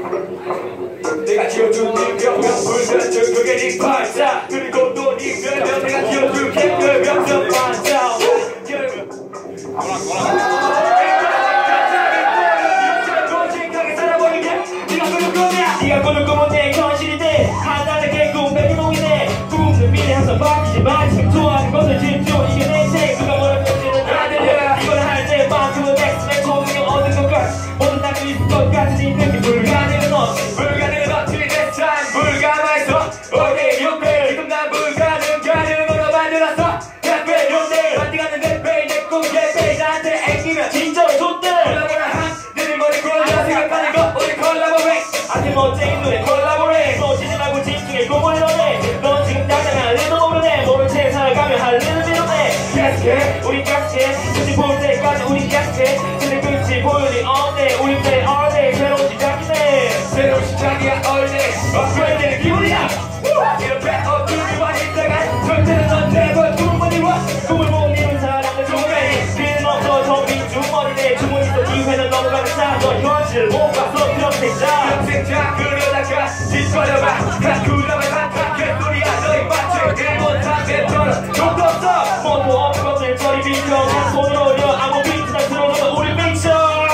내가 지어준 네 병명 불면증 그게 네 발자 그리고 또 네 별명 내가 지어줄게 그 명성 반자 네가 꾸는 꿈은 내 현실이 돼 하나의 꿈 백일몽이 돼 꿈은 미래 항상 바뀌지만 지금 좋아하는 것을 집중 이게 내 책 누가 뭐라 그러지는 안 들려 이걸 할 때만큼은 넥스맨 초능력 얻은 것과 모든 날이 있을 것 같은 이 느낌 불가능은 없지 불가능은 없지 내 삶 불가마에서 어디 육배 지금 난 불가능 가능으로 만들었어 랩배 용대 만들어가는 랩배 내 꿈 랩배 나한테 애기면 진짜로 좋대 내 머리 굴러 생각하는 거 우리 콜라보레이트 아낌없이 눈에 콜라보레이트 놓치지 말고 집중해 꿈을 이뤄내 넌 지금 당장 할 일도 모르네 모른 채 살아가며 할 일을 미뤄내 계속해 우리 계속해 끝이 보일 때까지 우리 계속해 근데 끝이 보이니 없네 우리 play all day 새로운 시작이네 새로운 시작이야 all day 업그레이드 되는 기분이야 이렇게 어두운 만 있다가 절대는 넌 never 꿈을 이뤄 꿈을 못 이룬 사람들 중에 길은 없어 정빈 주머니네 주머니 속 이회는 넘어가는 삶 넌 현실을 못 봤어 평생자 그러다가 짓거려봐 가꾸려면 한탄 개소리야 너희 마치 일본산 뱉어는 욕도 없어 뭐도 없는 것들 저리 비켜 한 손으로 올려 아무 비트나 들어줘도 우리 미쳐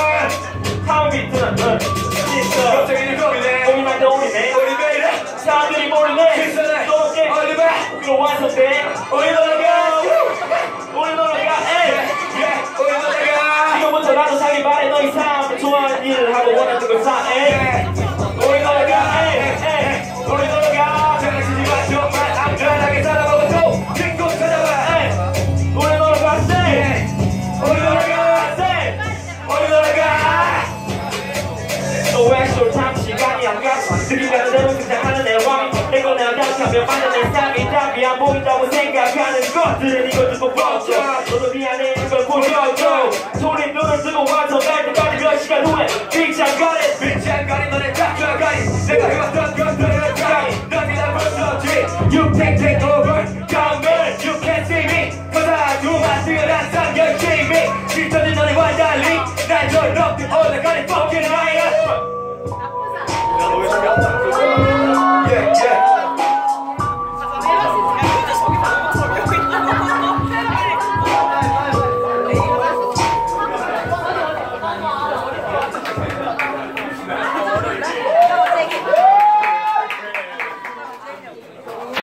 다음 비트는 넌 진짜 갑자기 고민해 고민할 때 우리네 우리 왜 이래 사람들이 모르네 괜찮아 너롭게 얼리봐 위로 완성돼 우리 놀아가 우리 놀아가 우리 놀아가 지금부터 나도 살기 바래 너희 삶 좋아하는 일을 하고 원하는 걸 사 우리 놀아가 우리 놀아가 장난치지 마 정말 안전하게 살아보고 친구 찾아봐 우리 놀아가 우리 놀아가 우리 놀아가 또 액션 참 시간이 안 가서 느끼는 대로 등장하는 내 왕이 내가 내가 다시하면 맞는 내 삶이 답이 안 보인다고 생각하는 것들은 이걸 듣고 뻗쳐 너도 미안해 이걸 보여줘 소리 눈을 뜨고 완성할 때까지 몇 시간 후에 빛이 안 가린 너네 짝짝가리 내가 해왔던 것들을 가리 너희 다 벌써지 You can take over come on you can see me cause I do my thing 항상 열심히 지쳐진 너네와 달리 난 저렇게 올라가는 fucking higher